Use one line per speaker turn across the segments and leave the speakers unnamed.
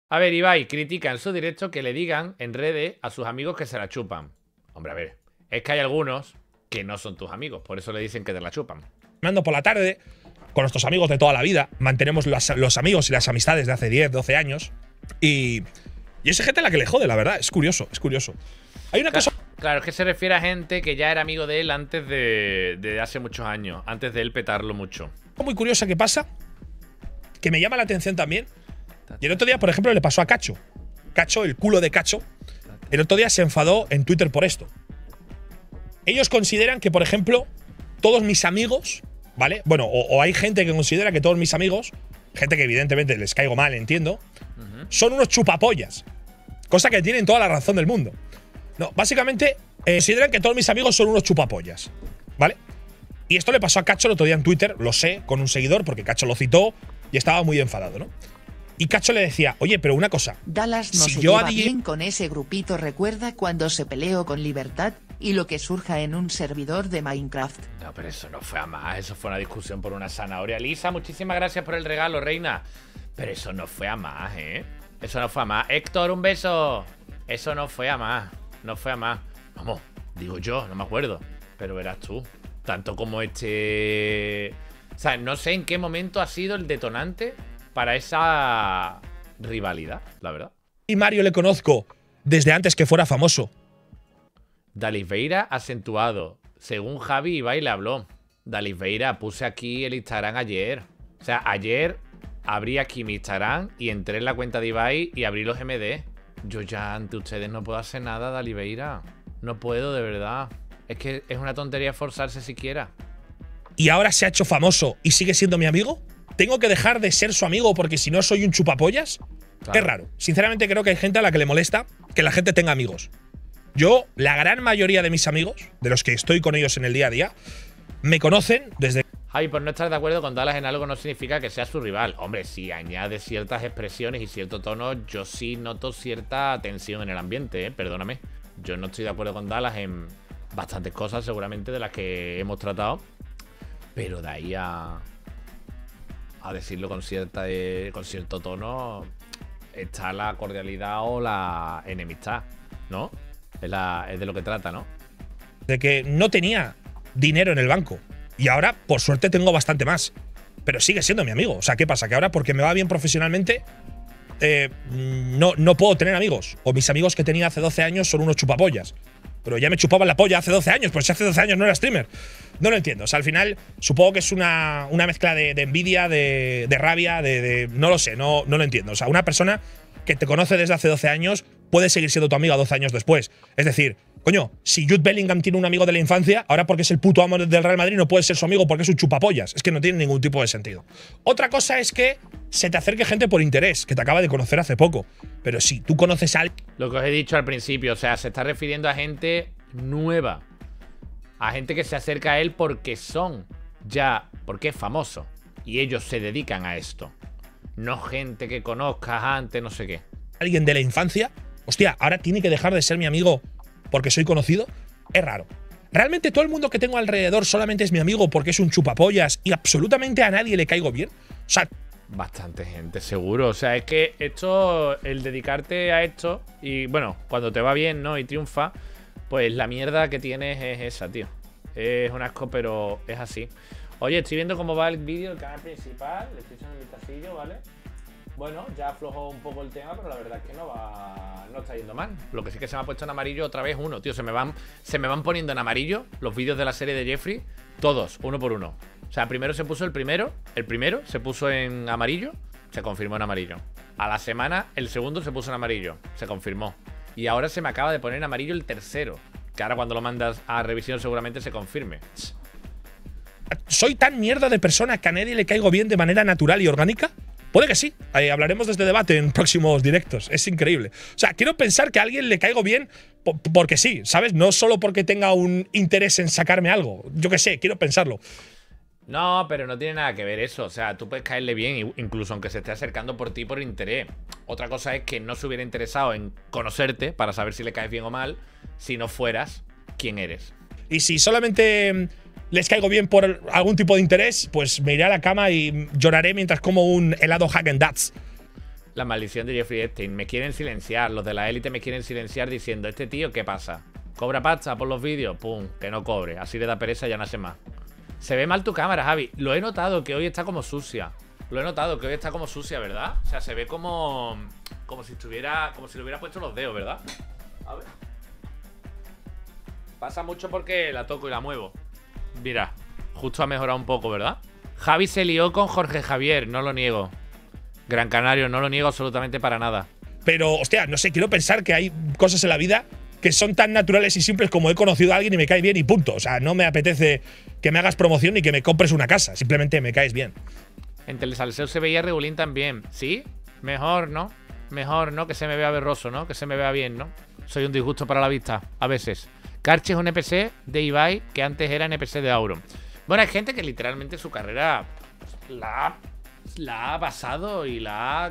A ver, Ibai critica en su directo que le digan en redes a sus amigos que se la chupan. Hombre, a ver, es que hay algunos que no son tus amigos, por eso le dicen que te la chupan.
Ando por la tarde con nuestros amigos de toda la vida, mantenemos los amigos y las amistades de hace 10, 12 años y esa gente a la que le jode, la verdad, es curioso, es curioso. Hay una cosa…
Claro, es que se refiere a gente que ya era amigo de él antes de hace muchos años, antes de él petarlo mucho.
Muy curiosa que pasa, que me llama la atención también. Y el otro día, por ejemplo, le pasó a Cacho. Cacho, el culo de Cacho, el otro día se enfadó en Twitter por esto. Ellos consideran que, por ejemplo, todos mis amigos, ¿vale? Bueno, o hay gente que considera que todos mis amigos, gente que evidentemente les caigo mal, entiendo, son unos chupapollas. Cosa que tienen toda la razón del mundo. No, básicamente consideran que todos mis amigos son unos chupapollas, ¿vale? Y esto le pasó a Cacho el otro día en Twitter, lo sé, con un seguidor, porque Cacho lo citó y estaba muy enfadado, ¿no? Y Cacho le decía, oye, pero una cosa.
Dallas no
si
se
yo
lleva bien con ese grupito. Recuerda cuando se peleó con Libertad y lo que surja en un servidor de Minecraft.
No, pero eso no fue a más. Eso fue una discusión por una zanahoria. Lisa, muchísimas gracias por el regalo, reina. Pero eso no fue a más, ¿eh? Eso no fue a más. Héctor, un beso. Eso no fue a más. No fue a más. Vamos, digo yo, no me acuerdo. Pero verás tú. Tanto como este… O sea, no sé en qué momento ha sido el detonante para esa rivalidad, la verdad.
Y Mario le conozco desde antes que fuera famoso.
Dalisveira acentuado. Según Javi, Ibai le habló. Dalisveira, puse aquí el Instagram ayer. O sea, ayer abrí aquí mi Instagram y entré en la cuenta de Ibai y abrí los MD. Yo ya ante ustedes no puedo hacer nada, Dalisveira. No puedo, de verdad. Es que es una tontería esforzarse siquiera.
¿Y ahora se ha hecho famoso y sigue siendo mi amigo? ¿Tengo que dejar de ser su amigo porque si no soy un chupapollas? Claro. Es raro. Sinceramente creo que hay gente a la que le molesta que la gente tenga amigos. Yo, la gran mayoría de mis amigos, de los que estoy con ellos en el día a día, me conocen desde…
Javi, por no estar de acuerdo con Dallas en algo no significa que sea su rival. Hombre, si añade ciertas expresiones y cierto tono, yo sí noto cierta tensión en el ambiente, ¿eh? Perdóname. Yo no estoy de acuerdo con Dallas en bastantes cosas, seguramente, de las que hemos tratado. Pero de ahí a decirlo con cierto tono, está la cordialidad o la enemistad, ¿no? Es de lo que trata, ¿no?
De que no tenía dinero en el banco. Y ahora, por suerte, tengo bastante más. Pero sigue siendo mi amigo. O sea, ¿qué pasa? Que ahora, porque me va bien profesionalmente, no puedo tener amigos. O mis amigos que tenía hace 12 años son unos chupapollas. Pero ya me chupaban la polla hace 12 años. Pues si hace 12 años no era streamer. No lo entiendo. O sea, al final, supongo que es una mezcla de envidia, de rabia, no lo sé, no lo entiendo. O sea, una persona que te conoce desde hace 12 años puede seguir siendo tu amiga 12 años después. Es decir, coño, si Jude Bellingham tiene un amigo de la infancia, ahora porque es el puto amo del Real Madrid no puede ser su amigo porque es un chupapollas. Es que no tiene ningún tipo de sentido. Otra cosa es que se te acerque gente por interés, que te acaba de conocer hace poco. Pero si tú conoces a alguien…
Lo que os he dicho al principio, o sea, se está refiriendo a gente nueva. A gente que se acerca a él porque porque es famoso. Y ellos se dedican a esto. No gente que conozcas antes, no sé qué.
Alguien de la infancia, hostia, ahora tiene que dejar de ser mi amigo porque soy conocido. Es raro. ¿Realmente todo el mundo que tengo alrededor solamente es mi amigo porque es un chupapollas y absolutamente a nadie le caigo bien? O sea…
Bastante gente, seguro. O sea, es que esto, el dedicarte a esto y, bueno, cuando te va bien, ¿no? Y triunfa, pues la mierda que tienes es esa, tío. Es un asco, pero es así. Oye, estoy viendo cómo va el vídeo, el canal principal. Le estoy echando un vistacillo, ¿vale? Bueno, ya aflojó un poco el tema, pero la verdad es que no está yendo mal. Lo que sí que se me ha puesto en amarillo otra vez uno, tío. Se me van poniendo en amarillo los vídeos de la serie de Jeffrey, todos, uno por uno. O sea, primero se puso el primero se puso en amarillo, se confirmó en amarillo. A la semana, el segundo se puso en amarillo, se confirmó. Y ahora se me acaba de poner en amarillo el tercero, que ahora cuando lo mandas a revisión seguramente se confirme.
¿Soy tan mierda de persona que a nadie le caigo bien de manera natural y orgánica? Puede que sí. Hablaremos de este debate en próximos directos. Es increíble. O sea, quiero pensar que a alguien le caigo bien porque sí, ¿sabes? No solo porque tenga un interés en sacarme algo. Yo qué sé, quiero pensarlo.
No, pero no tiene nada que ver eso. O sea, tú puedes caerle bien, incluso aunque se esté acercando por ti por interés. Otra cosa es que no se hubiera interesado en conocerte para saber si le caes bien o mal, si no fueras quien eres.
Y si solamente les caigo bien por algún tipo de interés, pues me iré a la cama y lloraré mientras como un helado Häagen-Dazs.
La maldición de Jeffrey Epstein. Me quieren silenciar. Los de la élite me quieren silenciar diciendo, ¿este tío qué pasa? ¿Cobra pasta por los vídeos? Pum, que no cobre. Así le da pereza y ya no hace más. Se ve mal tu cámara, Javi. Lo he notado que hoy está como sucia. Lo he notado que hoy está como sucia, ¿verdad? O sea, se ve como si estuviera, como si le hubiera puesto los dedos, ¿verdad? A ver. Pasa mucho porque la toco y la muevo. Mira, justo ha mejorado un poco, ¿verdad? Javi se lió con Jorge Javier, no lo niego. Gran Canario, no lo niego absolutamente para nada.
Pero, hostia, no sé, quiero pensar que hay cosas en la vida que son tan naturales y simples como he conocido a alguien y me cae bien y punto. O sea, no me apetece que me hagas promoción ni que me compres una casa. Simplemente me caes bien. En
Telesalseo se veía regulín también. ¿Sí? Mejor, ¿no? Mejor, ¿no? Que se me vea berroso, ¿no? Que se me vea bien, ¿no? Soy un disgusto para la vista, a veces. Karchi es un NPC de Ibai que antes era NPC de Auron. Bueno, hay gente que literalmente su carrera la ha basado y la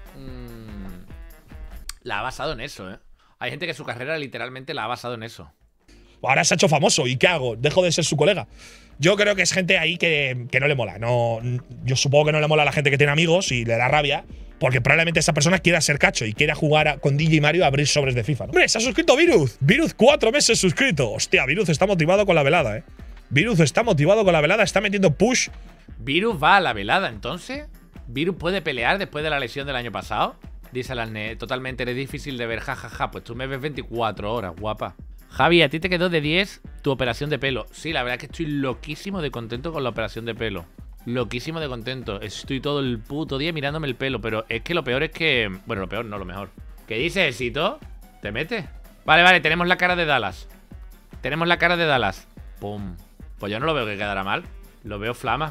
ha basado en eso, ¿eh? Hay gente que su carrera literalmente la ha basado en eso. Ahora se ha hecho famoso. ¿Y qué hago? ¿Dejo de ser su colega? Yo creo que es gente ahí que no le mola. No, yo supongo que no le mola a la gente que tiene amigos y le da rabia. Porque probablemente esa persona quiera ser cacho y quiera jugar con DJ Mario a abrir sobres de FIFA, ¿no? ¡Hombre, se ha suscrito Viruz! Viruz, 4 meses suscrito. Hostia, Viruz está motivado con la velada, ¿eh? Viruz está motivado con la velada, está metiendo push. ¿Viruz va a la velada entonces? ¿Viruz puede pelear después de la lesión del año pasado? Dice Alasne, totalmente, eres difícil de ver, jajaja. Pues tú me ves 24 horas, guapa. Javi, ¿a ti te quedó de 10 tu operación de pelo? Sí, la verdad es que estoy loquísimo de contento con la operación de pelo. Loquísimo de contento. Estoy todo el puto día mirándome el pelo. Pero es que lo peor es que… Bueno, lo peor no, lo mejor. ¿Qué dices, Esito? ¿Te metes? Vale, vale, tenemos la cara de Dallas. Tenemos la cara de Dallas. Pum. Pues yo no lo veo que quedará mal. Lo veo flama.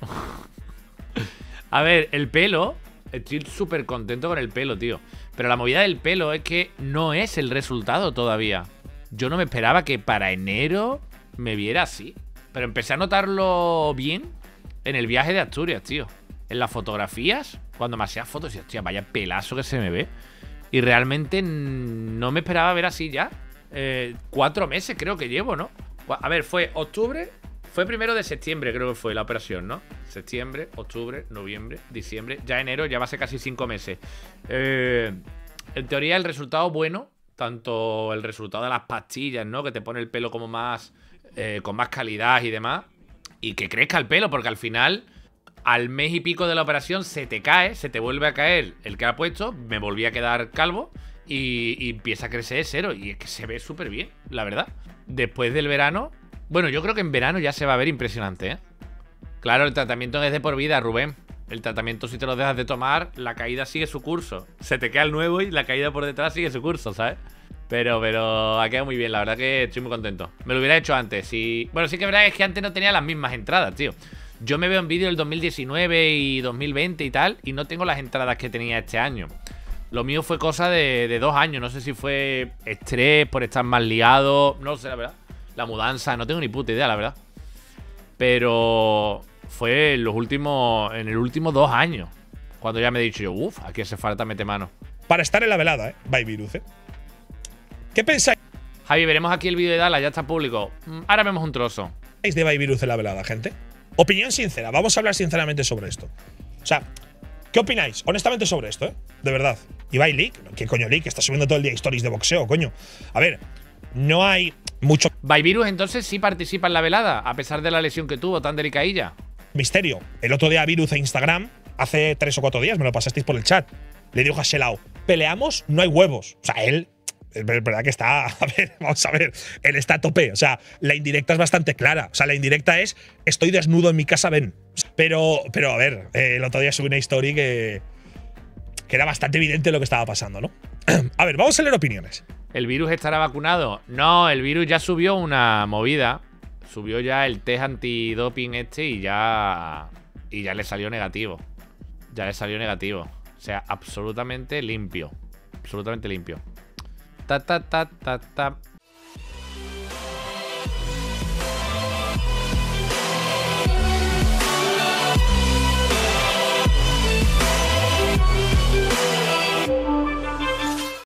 A ver, el pelo… Estoy súper contento con el pelo, tío. Pero la movida del pelo es que no es el resultado todavía. Yo no me esperaba que para enero me viera así. Pero empecé a notarlo bien en el viaje de Asturias, tío. En las fotografías, cuando me hacía fotos, decía, hostia, vaya pelazo que se me ve. Y realmente no me esperaba ver así ya. 4 meses creo que llevo, ¿no? A ver, fue octubre. Fue 1 de septiembre, creo que fue la operación, ¿no? Septiembre, octubre, noviembre, diciembre. Ya enero, ya va a ser casi 5 meses. En teoría, el resultado bueno. Tanto el resultado de las pastillas, ¿no? Que te pone el pelo como más… con más calidad y demás. Y que crezca el pelo, porque al final… Al mes y pico de la operación se te cae, se te vuelve a caer el que ha puesto. Me volví a quedar calvo. Y empieza a crecer cero. Y es que se ve súper bien, la verdad. Después del verano… Bueno, yo creo que en verano ya se va a ver impresionante, ¿eh? Claro, el tratamiento es de por vida, Rubén. El tratamiento, si te lo dejas de tomar, la caída sigue su curso. Se te queda el nuevo y la caída por detrás sigue su curso, ¿sabes? Pero ha quedado muy bien, la verdad que estoy muy contento. Me lo hubiera hecho antes y… Bueno, sí que es verdad que antes no tenía las mismas entradas, tío. Yo me veo en vídeo del 2019 y 2020 y tal, y no tengo las entradas que tenía este año. Lo mío fue cosa de 2 años. No sé si fue estrés por estar más liado. No lo sé, la verdad. La mudanza, no tengo ni puta idea, la verdad. Pero fue en el último 2 años cuando ya me he dicho yo, uff, aquí hace falta mete mano. Para estar en la velada, by Viruz, ¿Qué pensáis? Javi, veremos aquí el vídeo de Dallas, ya está público. Ahora vemos un trozo. ¿Qué pensáis de By Viruz en la velada, gente? Opinión sincera, vamos a hablar sinceramente sobre esto. O sea, ¿qué opináis honestamente sobre esto, De verdad. Ibai Leak, ¿qué coño Leak? Está subiendo todo el día stories de boxeo, coño. A ver, no hay mucho… By Viruz entonces sí participa en la velada, a pesar de la lesión que tuvo tan delicadilla. Misterio. El otro día Viruz a Instagram, hace 3 o 4 días, me lo pasasteis por el chat. Le dijo a Shelao, peleamos, no hay huevos. O sea, él… Es verdad que está… A ver, vamos a ver. Él está a tope. O sea, la indirecta es bastante clara. O sea, la indirecta es… Estoy desnudo en mi casa, ven. Pero a ver, el otro día subí una story que era bastante evidente lo que estaba pasando, ¿no? A ver, vamos a leer opiniones. ¿El virus estará vacunado? No, el virus ya subió una movida. Subió ya el test antidoping y ya le salió negativo. Ya le salió negativo. O sea, absolutamente limpio. Absolutamente limpio. Ta, ta, ta, ta, ta.